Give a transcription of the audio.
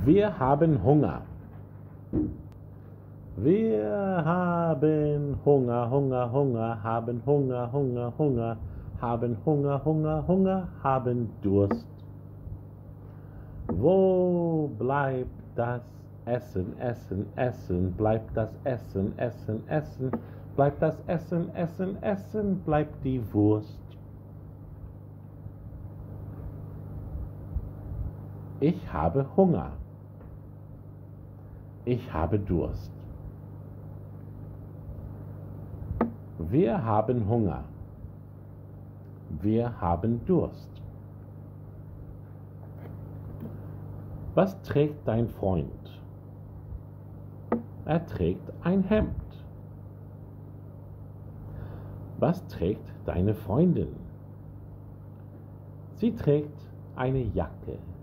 Wir haben Hunger. Wir haben Hunger, Hunger, Hunger, haben Hunger, Hunger, Hunger, haben Hunger, Hunger, Hunger, haben Durst. Wo bleibt das Essen, Essen, Essen, bleibt das Essen, Essen, Essen, bleibt das Essen, Essen, Essen, bleibt die Wurst. Ich habe Hunger. Ich habe Durst. Wir haben Hunger. Wir haben Durst. Was trägt dein Freund? Er trägt ein Hemd. Was trägt deine Freundin? Sie trägt eine Jacke.